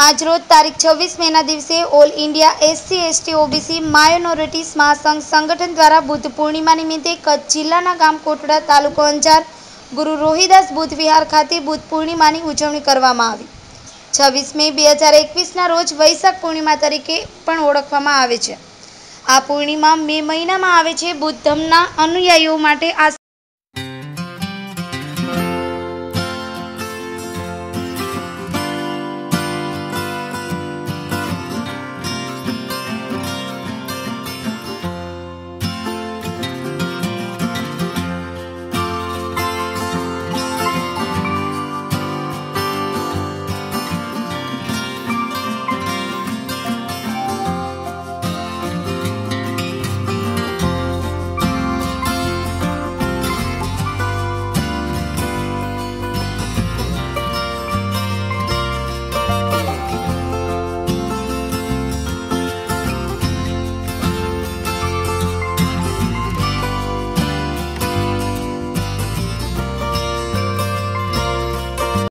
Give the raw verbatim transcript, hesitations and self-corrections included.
આજરોજ તારીખ છવ્વીસ મેના દિવસે all India SC ST OBC minorities મહાસંઘ સંગઠન દ્વારા બુદ્ધ પૂર્ણિમા નિમિત્તે કચ્છ જિલ્લાના ગામ કોટડા તાલુકો અંજાર ગુરુ રોહિદાસ બુદ્ધ વિહાર ખાતે બુદ્ધ પૂર્ણિમાની ઉજવણી કરવામાં આવી। છવ્વીસ મે બે હજાર એકવીસના રોજ વૈશાખ પૂર્ણિમા તરીકે પણ ઓળખવામાં આવે છે। આ પૂર્ણિમા મે મહિનામાં આવે છે। બુદ્ધ ધર્મના અનુયાયીઓ માટે આ